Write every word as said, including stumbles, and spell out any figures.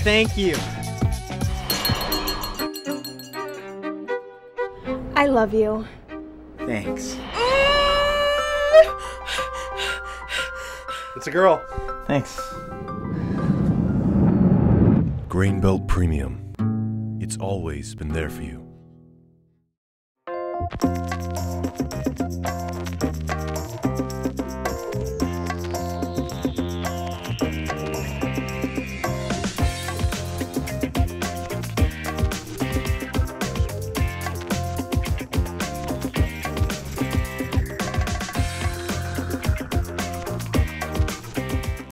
Thank you. I love you. Thanks. It's a girl. Thanks. Grainbelt Premium. It's always been there for you.